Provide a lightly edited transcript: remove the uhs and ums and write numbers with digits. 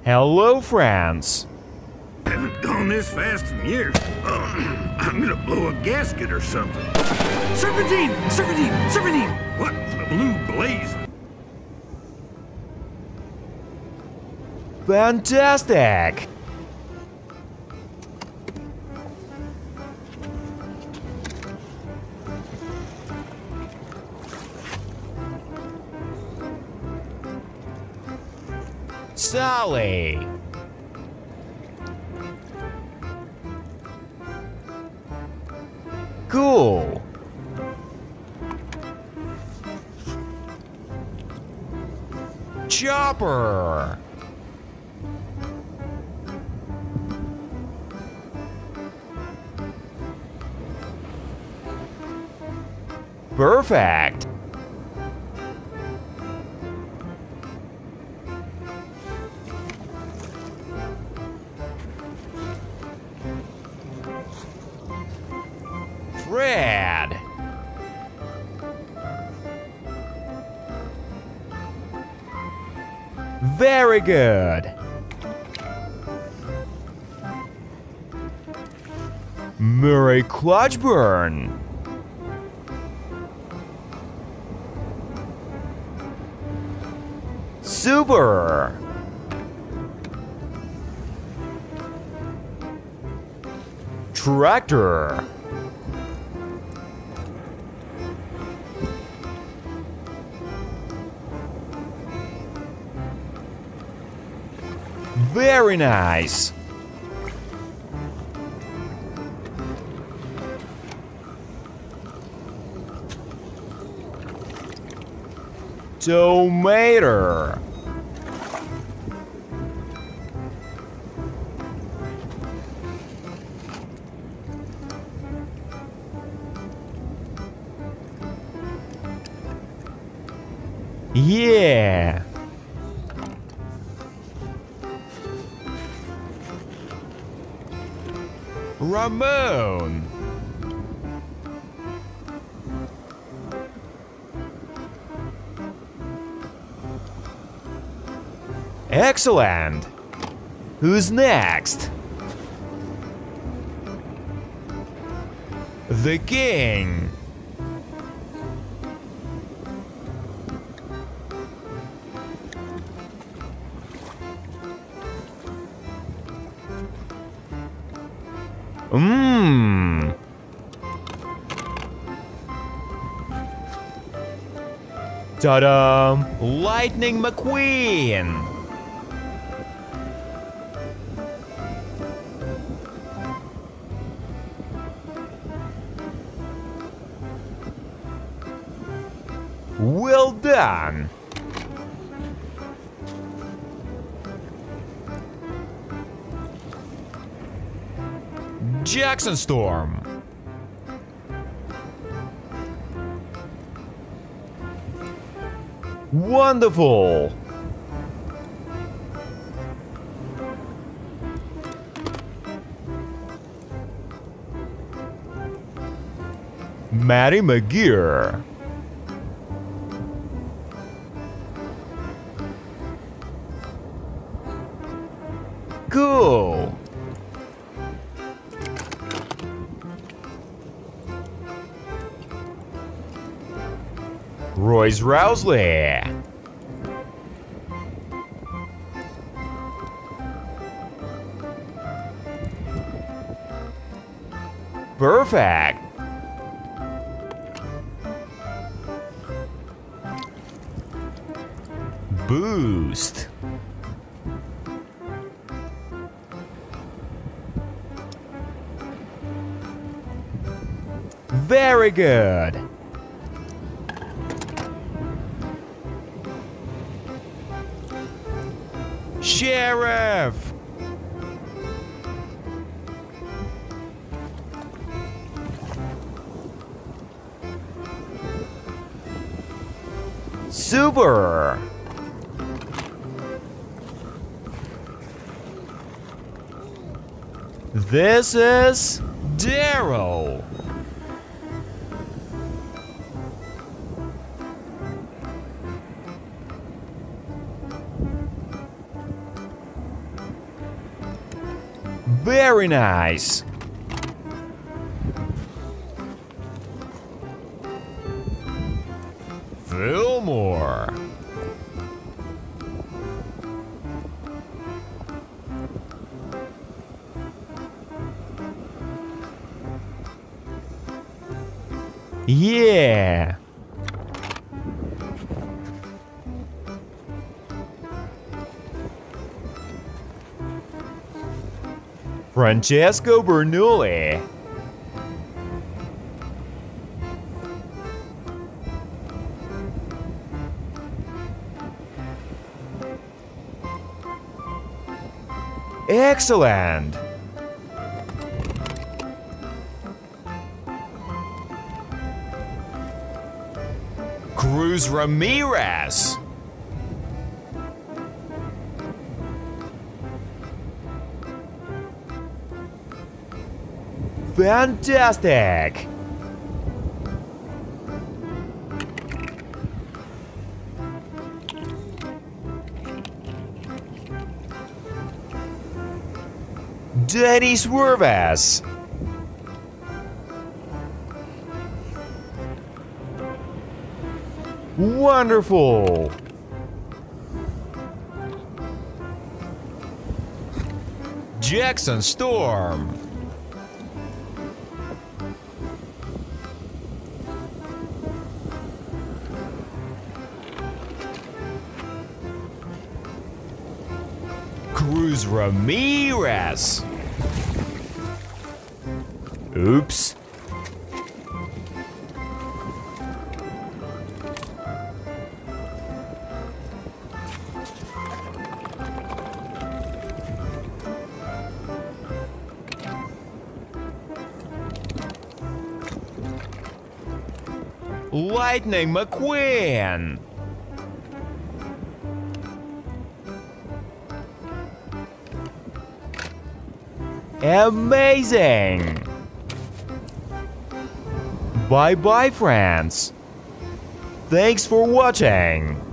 Hello, friends. Haven't gone this fast in years. I'm gonna blow a gasket or something. Serpentine! Serpentine! Serpentine! What the blue blaze? Fantastic! Sally! Cool! Chopper! Perfect! Fred! Very good! Murray Clutchburn! Super! Tractor! Very nice! Tomato! Yeah! Ramone! Excellent! Who's next? The King! Mmm! Ta-da! Lightning McQueen! Well done! Jackson Storm! Wonderful! Maddy Mcgear! Cool! Royce Rousley! Perfect! Boost! Very good! Sheriff! Super! This is Darrell! Very nice. Fillmore. Yeah. Francesco Bernoulli. Excellent. Cruz Ramirez. Fantastic. Danny Swerves. Wonderful. Jackson Storm. Cruz Ramirez. Oops. Lightning McQueen. Amazing. Bye bye, friends. Thanks for watching.